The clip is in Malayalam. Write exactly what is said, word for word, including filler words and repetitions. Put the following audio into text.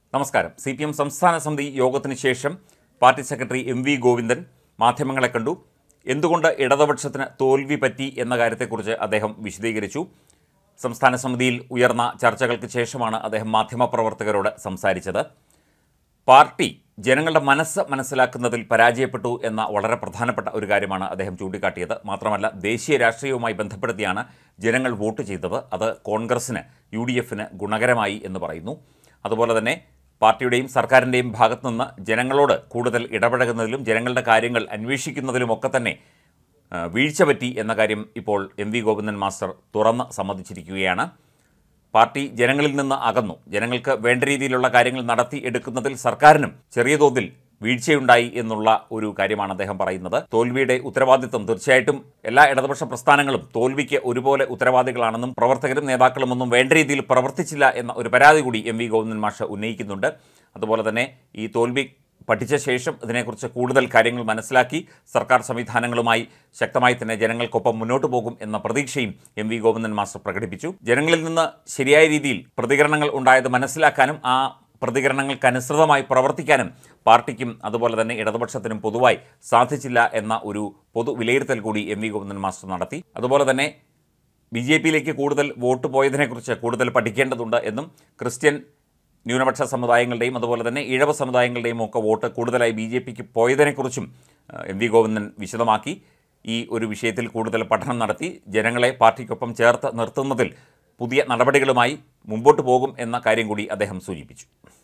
നമസ്കാരം. സി പി എം സംസ്ഥാന സമിതി യോഗത്തിന് ശേഷം party secretary M V Govindan മാധ്യമങ്ങളെ കണ്ടു. എന്തുകൊണ്ട് ഇടതുപക്ഷത്തിന് തോൽവി പറ്റി എന്ന കാര്യത്തെക്കുറിച്ച് അദ്ദേഹം വിശദീകരിച്ചു. സംസ്ഥാന സമിതിയിൽ ഉയർന്ന ചർച്ചകൾക്ക് ശേഷമാണ് അദ്ദേഹം മാധ്യമപ്രവർത്തകരോട് സംസാരിച്ചത്. പാർട്ടി ജനങ്ങളുടെ മനസ്സ് മനസ്സിലാക്കുന്നതിൽ പരാജയപ്പെട്ടു എന്ന വളരെ പ്രധാനപ്പെട്ട ഒരു കാര്യമാണ് അദ്ദേഹം ചൂണ്ടിക്കാട്ടിയത്. മാത്രമല്ല, ദേശീയ രാഷ്ട്രീയവുമായി ബന്ധപ്പെടുത്തിയാണ് ജനങ്ങൾ വോട്ട് ചെയ്തത്. അത് കോൺഗ്രസിന്, യു ഡി എഫിന് ഗുണകരമായി എന്ന് പറയുന്നു. അതുപോലെ തന്നെ പാർട്ടിയുടെയും സർക്കാരിൻ്റെയും ഭാഗത്തു നിന്ന് ജനങ്ങളോട് കൂടുതൽ ഇടപഴകുന്നതിലും ജനങ്ങളുടെ കാര്യങ്ങൾ അന്വേഷിക്കുന്നതിലുമൊക്കെ തന്നെ വീഴ്ച പറ്റി എന്ന കാര്യം ഇപ്പോൾ എം വി ഗോവിന്ദൻ മാസ്റ്റർ തുറന്ന് സമ്മതിച്ചിരിക്കുകയാണ്. പാർട്ടി ജനങ്ങളിൽ നിന്ന് അകന്നു. ജനങ്ങൾക്ക് വേണ്ട രീതിയിലുള്ള കാര്യങ്ങൾ നടത്തി എടുക്കുന്നതിൽ സർക്കാരിനും ചെറിയ തോതിൽ വീഴ്ചയുണ്ടായി എന്നുള്ള ഒരു കാര്യമാണ് അദ്ദേഹം പറയുന്നത്. തോൽവിയുടെ ഉത്തരവാദിത്വം തീർച്ചയായിട്ടും എല്ലാ ഇടതുപക്ഷ പ്രസ്ഥാനങ്ങളും തോൽവിക്ക് ഒരുപോലെ ഉത്തരവാദികളാണെന്നും പ്രവർത്തകരും നേതാക്കളും ഒന്നും വേണ്ട രീതിയിൽ പ്രവർത്തിച്ചില്ല എന്ന ഒരു പരാതി കൂടി എം വി ഗോവിന്ദൻ മാഷ് ഉന്നയിക്കുന്നുണ്ട്. അതുപോലെ തന്നെ ഈ തോൽവി പഠിച്ച ശേഷം ഇതിനെക്കുറിച്ച് കൂടുതൽ കാര്യങ്ങൾ മനസ്സിലാക്കി സർക്കാർ സംവിധാനങ്ങളുമായി ശക്തമായി തന്നെ ജനങ്ങൾക്കൊപ്പം മുന്നോട്ട് പോകും എന്ന പ്രതീക്ഷയും എം വി ഗോവിന്ദൻ മാസ്റ്റർ പ്രകടിപ്പിച്ചു. ജനങ്ങളിൽ നിന്ന് ശരിയായ രീതിയിൽ പ്രതികരണങ്ങൾ ഉണ്ടായത് മനസ്സിലാക്കാനും ആ പ്രതികരണങ്ങൾക്കനുസൃതമായി പ്രവർത്തിക്കാനും പാർട്ടിക്കും അതുപോലെ തന്നെ ഇടതുപക്ഷത്തിനും പൊതുവായി സാധിച്ചില്ല എന്ന ഒരു പൊതു വിലയിരുത്തൽ കൂടി എം വി ഗോവിന്ദൻ മാസ്റ്റർ നടത്തി. അതുപോലെ തന്നെ ബി ജെ പിയിലേക്ക് കൂടുതൽ വോട്ട് പോയതിനെക്കുറിച്ച് കൂടുതൽ പഠിക്കേണ്ടതുണ്ട് എന്നും ക്രിസ്ത്യൻ ന്യൂനപക്ഷ സമുദായങ്ങളുടെയും അതുപോലെ തന്നെ ഇഴവ സമുദായങ്ങളുടെയും ഒക്കെ വോട്ട് കൂടുതലായി ബി ജെ പിക്ക് പോയതിനെക്കുറിച്ചും എം വി ഗോവിന്ദൻ വിശദമാക്കി. ഈ ഒരു വിഷയത്തിൽ കൂടുതൽ പഠനം നടത്തി ജനങ്ങളെ പാർട്ടിക്കൊപ്പം ചേർത്ത് നിർത്തുന്നതിൽ പുതിയ നടപടികളുമായി മുമ്പോട്ട് പോകും എന്ന കാര്യം കൂടി അദ്ദേഹം സൂചിപ്പിച്ചു.